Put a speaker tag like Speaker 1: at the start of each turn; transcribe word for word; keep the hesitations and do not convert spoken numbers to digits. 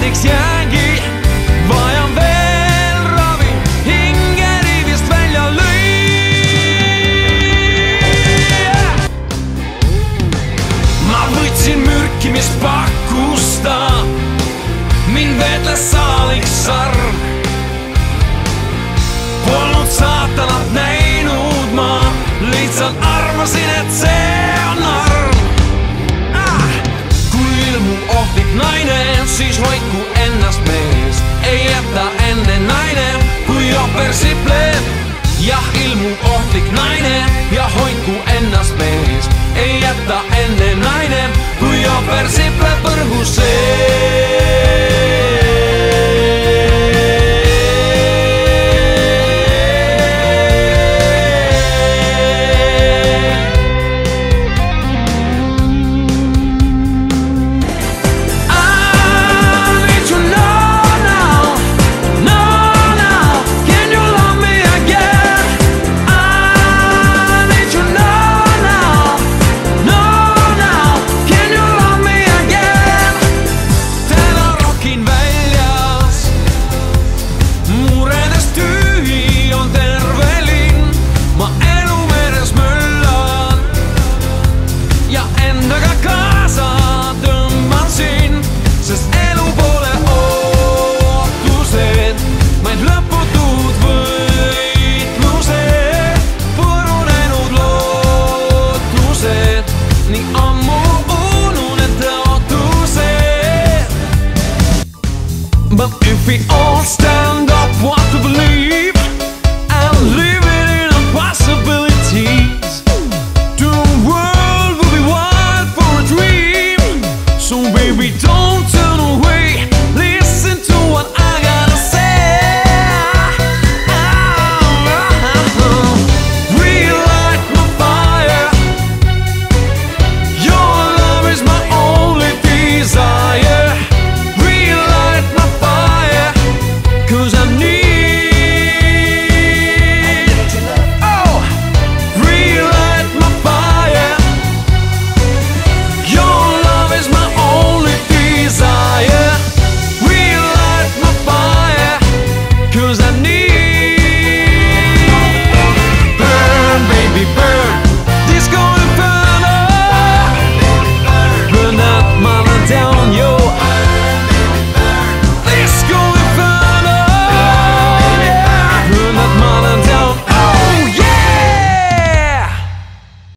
Speaker 1: seniks jäängi, vajan veel ravi, hingerivist välja lüüa. Ma võtsin mürki, mis pakkus ta, mind veetles saaliks sarv. Polnud saatanat näinud ma, lihtsalt arvasin, et see on arv. ah! Kui ilmub ohtlik naine, siis hoidku ennast mees, ei jäta enne naine, kui ohver sipleb. jah, ilmub ohtlik naine ja hoidku ennast mees, ei jäta enne naine, kui ohver sipleb põrgu sees. But if we all